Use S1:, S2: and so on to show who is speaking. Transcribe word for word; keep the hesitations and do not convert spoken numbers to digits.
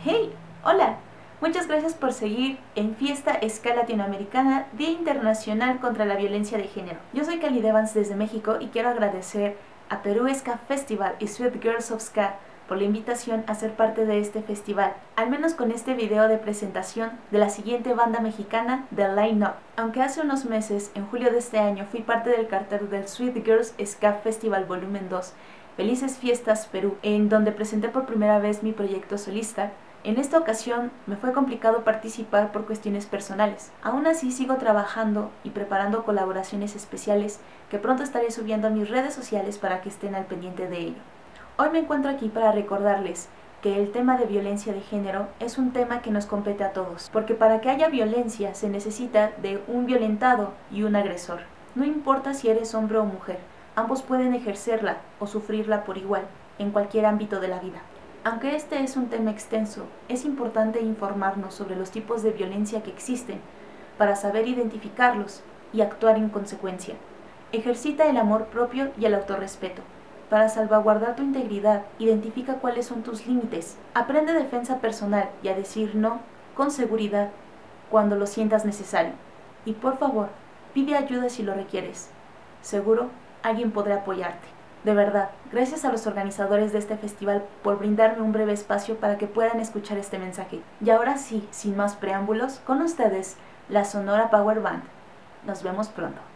S1: Hey, hola. Muchas gracias por seguir en Fiesta Ska Latinoamericana, Día Internacional contra la Violencia de Género. Yo soy Cali Devans desde México y quiero agradecer a Perú Ska Festival y Sweet Girls of Ska por la invitación a ser parte de este festival, al menos con este video de presentación de la siguiente banda mexicana, The Line Up. Aunque hace unos meses, en julio de este año, fui parte del cartel del Sweet Girls Ska Festival Volumen dos, Felices Fiestas Perú, en donde presenté por primera vez mi proyecto solista. En esta ocasión me fue complicado participar por cuestiones personales. Aún así sigo trabajando y preparando colaboraciones especiales que pronto estaré subiendo a mis redes sociales para que estén al pendiente de ello. Hoy me encuentro aquí para recordarles que el tema de violencia de género es un tema que nos compete a todos, porque para que haya violencia se necesita de un violentado y un agresor. No importa si eres hombre o mujer, ambos pueden ejercerla o sufrirla por igual, en cualquier ámbito de la vida. Aunque este es un tema extenso, es importante informarnos sobre los tipos de violencia que existen para saber identificarlos y actuar en consecuencia. Ejercita el amor propio y el autorrespeto. Para salvaguardar tu integridad, identifica cuáles son tus límites. Aprende defensa personal y a decir no con seguridad cuando lo sientas necesario. Y por favor, pide ayuda si lo requieres. Seguro, alguien podrá apoyarte. De verdad, gracias a los organizadores de este festival por brindarme un breve espacio para que puedan escuchar este mensaje. Y ahora sí, sin más preámbulos, con ustedes, la Sonora Power Band. Nos vemos pronto.